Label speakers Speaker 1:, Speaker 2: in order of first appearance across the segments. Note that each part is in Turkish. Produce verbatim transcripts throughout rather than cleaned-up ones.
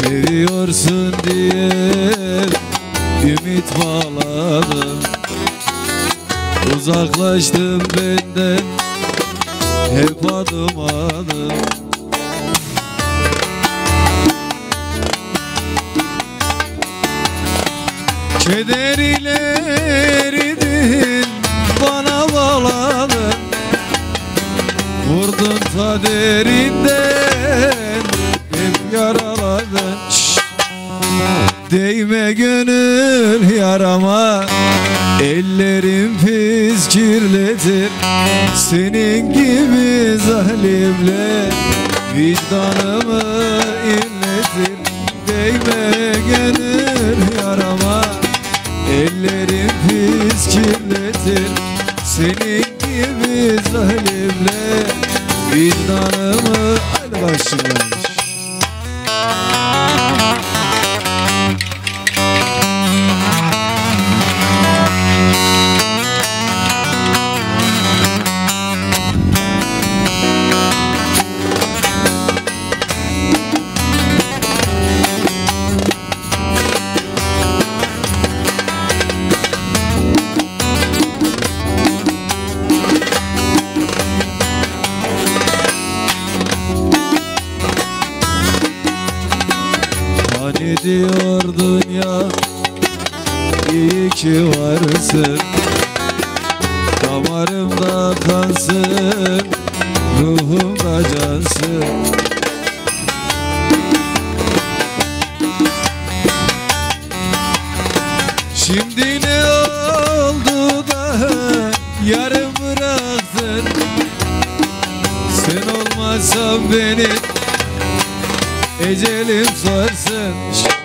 Speaker 1: Seviyorsun diye ümit bağladım. Uzaklaştın benden hep adım adım. Keder ile eridin, bana bağladın. Vurdun ta derinden, hep yaraladın. Şşş. Değme gönül yarama, ellerim pis kirletir. Senin gibi zalimle vicdanımı inletir. Değme gönül yarama, ellerim pis kirletir. Senin gibi zalimle vicdanımı. Hadi başlayalım. Hani diyordun ya, iyi ki varsın. Damarımda kansın, ruhumda cansın. Şimdi ne oldu da yarım bıraktın? Sen olmazsan beni ecelim sarsın.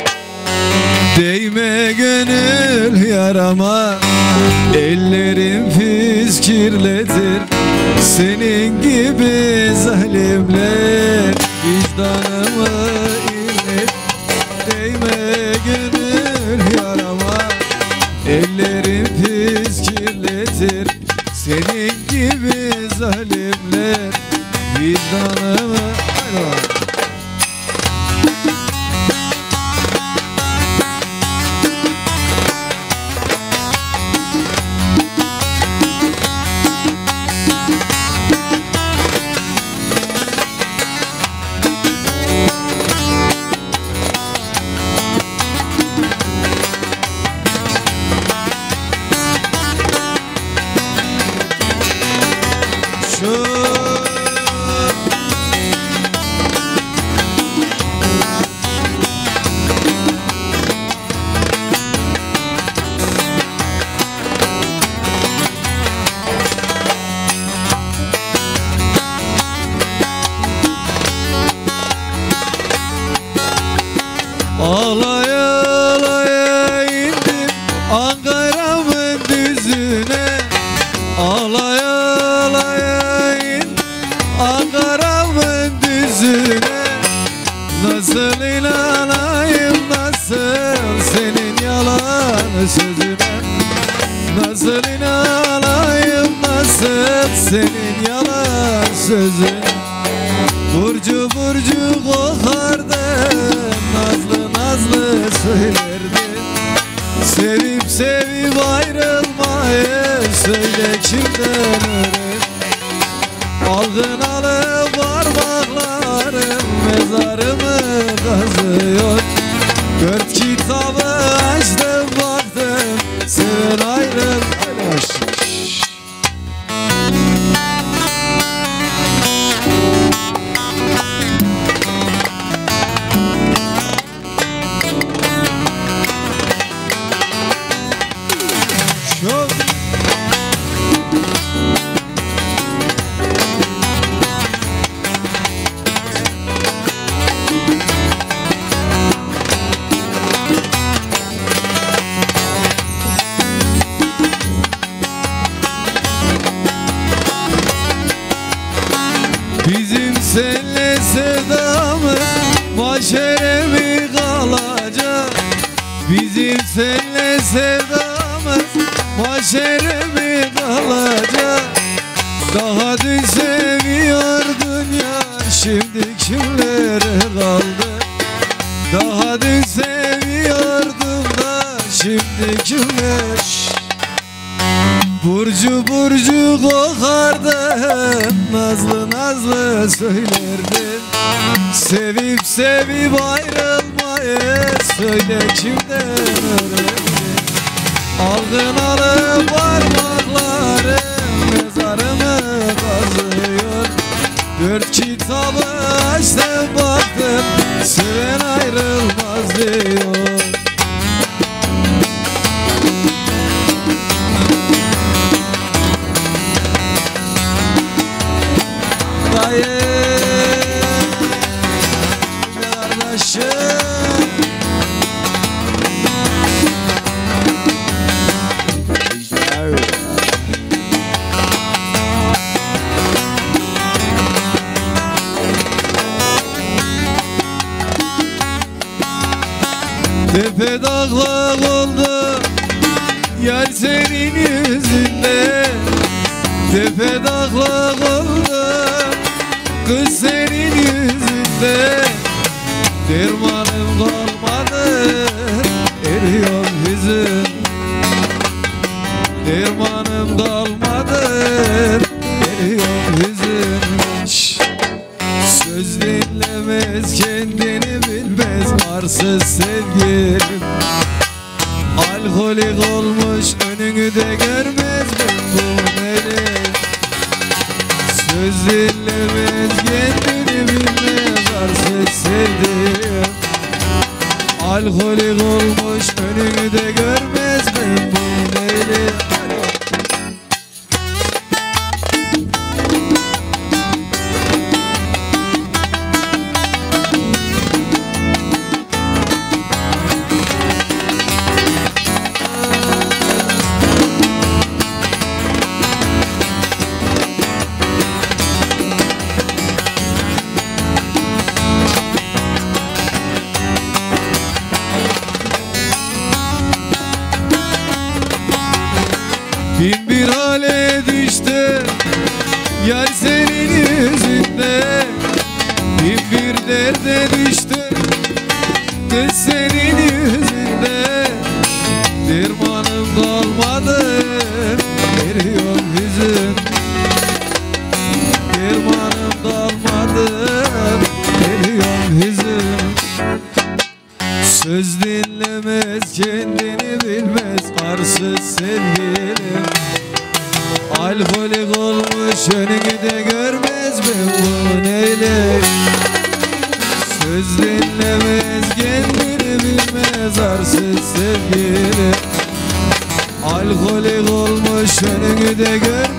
Speaker 1: Değme gönül yarama, ellerim pis kirletir. Senin gibi zalimler vicdanımı inlet. Değme gönül yarama, ellerim pis kirletir. Senin gibi zalimler vicdanımı. Hayır. Ağlaya ağlaya indim Ankara'mın düzüne. Ağlaya ağlaya indim Ankara'mın düzüne. Nasıl inanayım, nasıl senin yalan sözüne? Nasıl inanayım, nasıl senin yalan sözüne? Burcu burcu kokardın, nazlı nazlı söylerdin. Sevip sevip ayrılmayı söyle kimden öğren? Aldın alıp parmaklarım mezarımı kazıyor. Dört kitabı açtım baktım, seven ayrıl. Bizim seninle sevdamız mahşere mi kalacak? Bizim seninle sevdamız mahşere mi kalacak? Daha dün seviyordun ya, şimdi kimlere kaldı? Daha dökülmüş. Burcu burcu kokardın, nazlı nazlı söylerdin. Sevip sevip ayrılmayı söyle kimden öğrendin. Aldın alıp parmakların mezarımı kazıyor. Dört kitabı açtım baktım, seven ayrılmaz diyor. Dayı kardeşim, tepe dağlar oldu yar senin yüzünden. Tepe dağlar oldu kız senin yüzünden. Dermanım kalmadı, eriyor hüzün. Dermanım kalmadı, eriyor hüzün. Şş. Söz dinlemez, kendini bilmez, arsız sevgilim. Alkolik olmuş, önünü de görmez, ben bu nedir? Söz dinlemez, kendini bilmez, arsız sevdim. Alkolik olmuş, önünü de görmez, ben bu nedir? Bin bir hale düştü yar senin yüzünden. Bin bir derde düştü kız senin yüzünden. Dermanım kalmadı, eriyor hüzün. Dermanım kalmadı, eriyor hüzün. Söz dinlemez, kendini bilmez, arsız sevgilim. Alkolik olmuş, önünü de görmez, ben bu neyle? Söz dinlemez, kendini bilmez, arsız sevgilim. Alkolik olmuş, önünü de görmez.